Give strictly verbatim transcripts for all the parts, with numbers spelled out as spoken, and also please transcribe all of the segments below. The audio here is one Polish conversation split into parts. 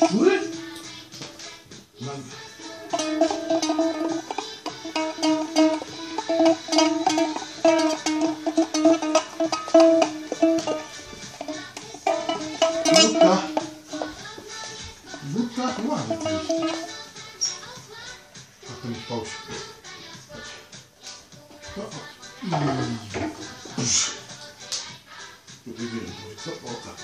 Szczury? Mam... Wódka. Wódka? Ładnie to jest. A to mi fałsz. No, i... Tutaj wiem, co? O tak.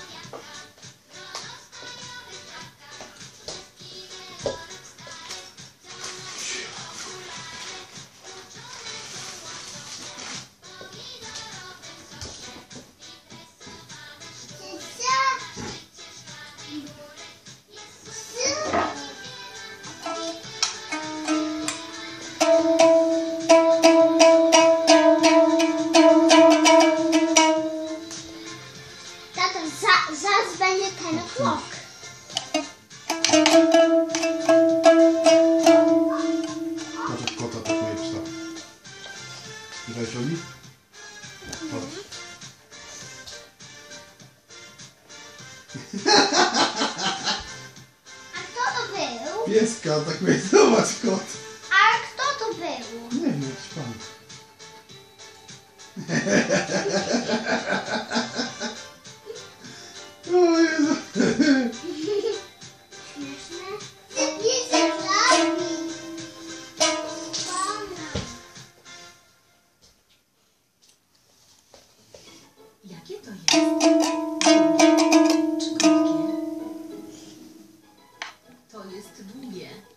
Zaraz będzie ten o'clock. Patrz, kota atakuje psa. Widziałeś Oli? Patrz. A kto to był? Pieska atakuje, zobacz kot. A kto to był? Nie wiem, jakiś pan. O Jezu. Śmieszne? Zapiszę flagi. Jakie to jest? Długie czy krótkie? To jest długie.